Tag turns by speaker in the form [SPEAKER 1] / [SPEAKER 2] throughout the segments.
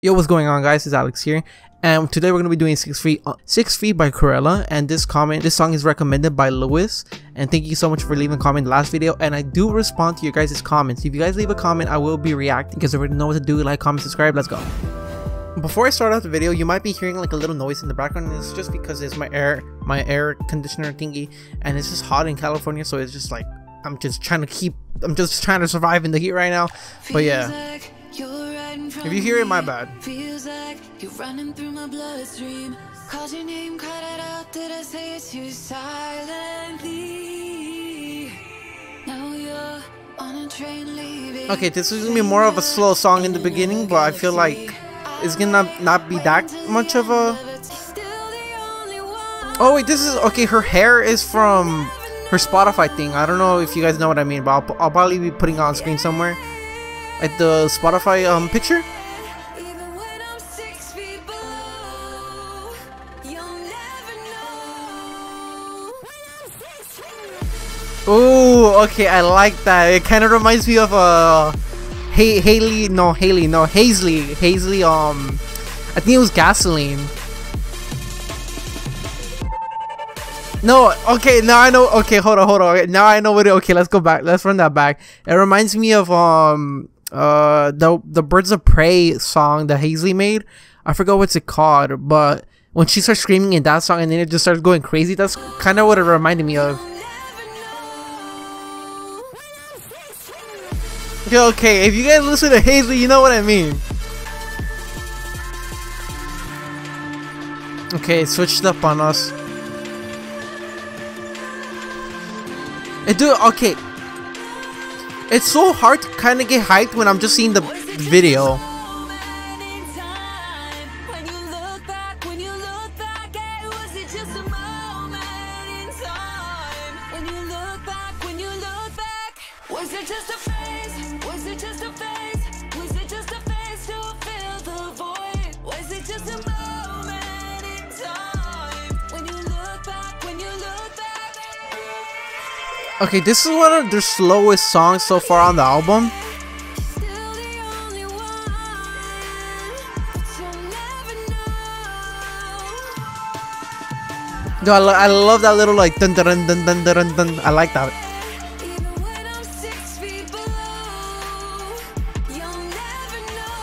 [SPEAKER 1] Yo, what's going on, guys? It's Alex here, and today we're gonna be doing 6 Feet by Krewella. And this song is recommended by Lewis, and thank you so much for leaving a comment in the last video. And I do respond to your guys' comments. If you guys leave a comment, I will be reacting, because I already know what to do. Like, comment, subscribe, let's go. Before I start out the video, you might be hearing like a little noise in the background, and it's just because it's my air conditioner thingy, and it's just hot in California, so it's just like I'm just trying to survive in the heat right now. But yeah, if you hear it, my bad.
[SPEAKER 2] Feels like you're running through my bloodstream. Called your name, cried it out. Did I say it too silently? Now you're on a train leaving.
[SPEAKER 1] Okay, this is gonna be more of a slow song in the beginning, but I feel like it's gonna not be that much of a. Oh wait, this is okay. Her hair is from her Spotify thing. I don't know if you guys know what I mean, but I'll probably be putting it on screen somewhere. Like the Spotify picture. Oh, okay, I like that. It kind of reminds me of Hazley. I think it was Gasoline. No, okay, now I know. Okay, hold on. Okay, now I know what. Okay, let's go back. Let's run that back. It reminds me of the Birds of Prey song that Hazley made. I forgot what's it called, but when she starts screaming in that song and then it just starts going crazy, that's kind of what it reminded me of. Okay, if you guys listen to Hazley, you know what I mean. Okay, it switched up on us. Dude, okay. It's so hard to kind of get hyped when I'm just seeing the video.
[SPEAKER 2] Was it just a phase? Was it just a phase? Was it just a phase to fill the void? Was it just a moment in time? When you look back,
[SPEAKER 1] Okay, this is one of their slowest songs so far on the album.
[SPEAKER 2] still the only one, but you'll never know.
[SPEAKER 1] Dude, I love that little like dun dun dun dun dun dun dun. I like that.
[SPEAKER 2] Even when I'm 6 feet below, you'll never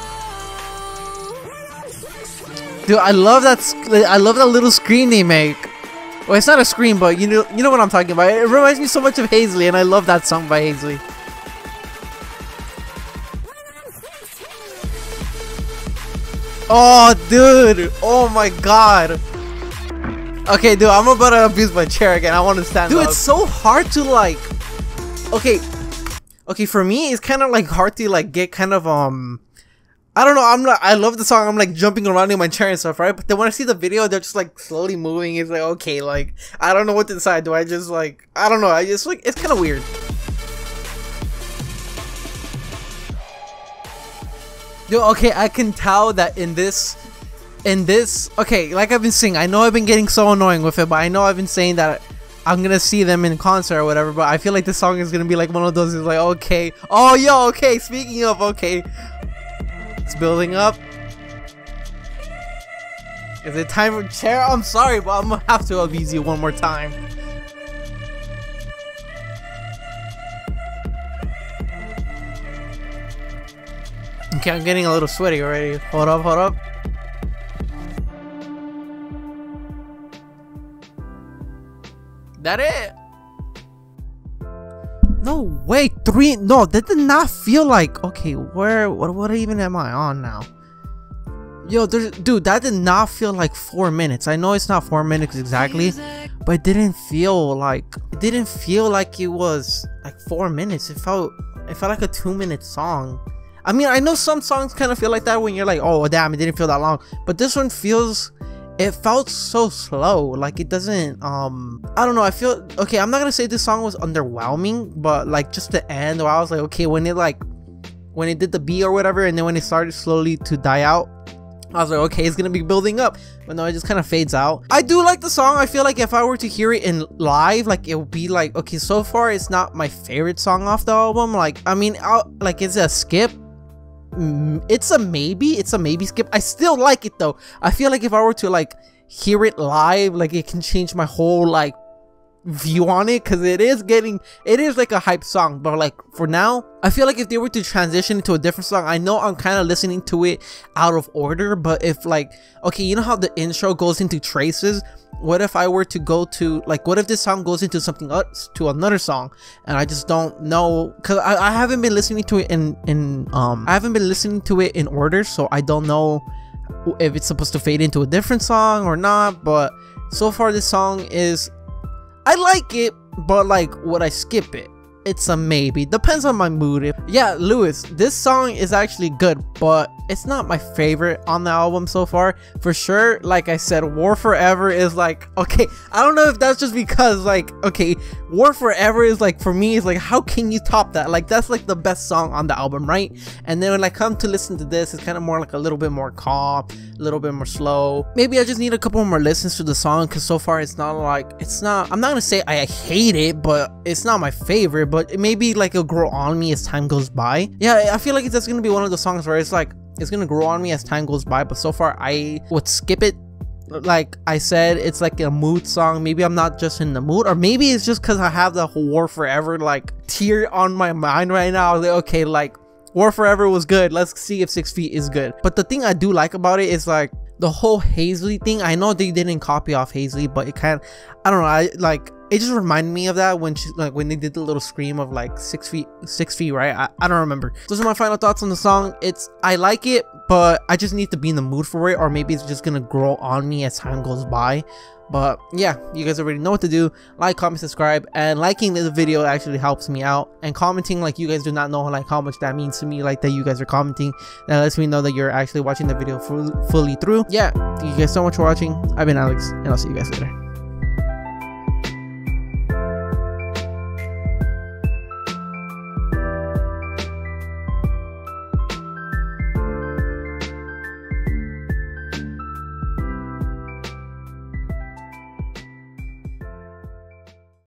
[SPEAKER 2] know.
[SPEAKER 1] Dude, I love that little scream they make. Well, it's not a scream, but you know what I'm talking about. It reminds me so much of Hazley, and I love that song by Hazley. Oh, dude! Oh my god! Okay, dude, I'm about to abuse my chair again. I want to stand up. Dude, it's so hard to like. Okay, for me, it's kind of like hard to like get kind of I don't know. I love the song. I'm like jumping around in my chair and stuff, right? But then when I see the video, they're just like slowly moving. It's like, okay, like I don't know what to decide. Do I just like I don't know. I just like it's kind of weird. Dude, okay, I can tell that in this, okay, like I've been saying, I know I've been getting so annoying with it, but I know I've been saying that I'm gonna see them in concert or whatever. But I feel like this song is gonna be like one of those. It's like, okay, oh yo, okay. Speaking of, okay. It's building up. Is it time for chair? I'm sorry, but I'm gonna have to abuse you one more time. Okay, I'm getting a little sweaty already. Hold up. That it? No, wait, 3. No, that did not feel like. Okay, what even am I on now? Yo, dude, that did not feel like 4 minutes. I know it's not 4 minutes exactly, but it didn't feel like it was like 4 minutes. It felt like a 2-minute song. I mean, I know some songs kind of feel like that when you're like, oh damn, it didn't feel that long, but this one it felt so slow. Like it doesn't I don't know. I feel okay. I'm not gonna say this song was underwhelming, but like just the end where I was like, okay, when it did the beat or whatever, and then when it started slowly to die out, I was like, okay, it's gonna be building up, but no, it just kind of fades out. I do like the song. I feel like if I were to hear it in live, like it would be like, okay, so far it's not my favorite song off the album. Like, I mean, like it's a skip, it's a maybe skip. I still like it though. I feel like if I were to like hear it live, like it can change my whole like view on it, because it is like a hype song. But like for now, I feel like if they were to transition into a different song, I know I'm kind of listening to it out of order, but if like, okay, you know how the intro goes into traces, what if I were to go to like, what if this song goes into something else, to another song, and I just don't know, because I haven't been listening to it I haven't been listening to it in order, so I don't know if it's supposed to fade into a different song or not. But so far this song is, I like it, but like, would I skip it? It's a maybe. Depends on my mood. Yeah, Lewis, this song is actually good, but it's not my favorite on the album so far. For sure, like I said, War Forever is like, okay, I don't know if that's just because like, okay, War Forever is like, for me, is like, how can you top that? Like, that's like the best song on the album, right? And then when I come to listen to this, it's kind of more like a little bit more calm, a little bit more slow. Maybe I just need a couple more listens to the song, because so far it's not like, I'm not gonna say I hate it, but it's not my favorite. But it maybe like it'll grow on me as time goes by. Yeah, I feel like that's gonna be one of the songs where it's like, it's gonna grow on me as time goes by. But so far I would skip it. Like I said, it's like a mood song. Maybe I'm not just in the mood, or maybe it's just because I have the whole War Forever like tear on my mind right now. Like, okay, like War Forever was good, let's see if 6 Feet is good. But the thing I do like about it is like the whole Hazley thing. I know they didn't copy off Hazley, but it kind of, I don't know, I like, it just reminded me of that when she, like when they did the little scream of like 6 feet, right? I don't remember. Those are my final thoughts on the song. I like it, but I just need to be in the mood for it, or maybe it's just gonna grow on me as time goes by. But yeah, you guys already know what to do. Like, comment, subscribe, and liking the video actually helps me out. And commenting, like, you guys do not know like how much that means to me, like that you guys are commenting. That lets me know that you're actually watching the video fully through. Yeah, thank you guys so much for watching. I've been Alex, and I'll see you guys later.